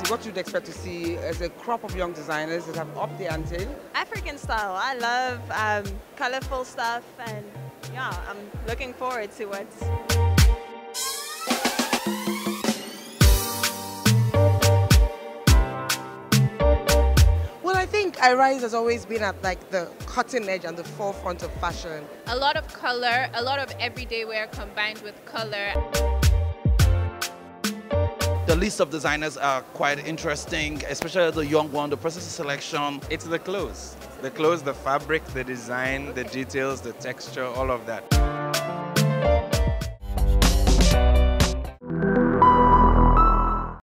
what you'd expect to see is a crop of young designers that have upped the ante. African style. I love colorful stuff, and yeah, I'm looking forward to it. Well, I think iRise has always been at like the cutting edge and the forefront of fashion. A lot of color, a lot of everyday wear combined with color. The list of designers are quite interesting, especially the young one, the process of selection. It's the clothes, the fabric, the design, the details, the texture, all of that.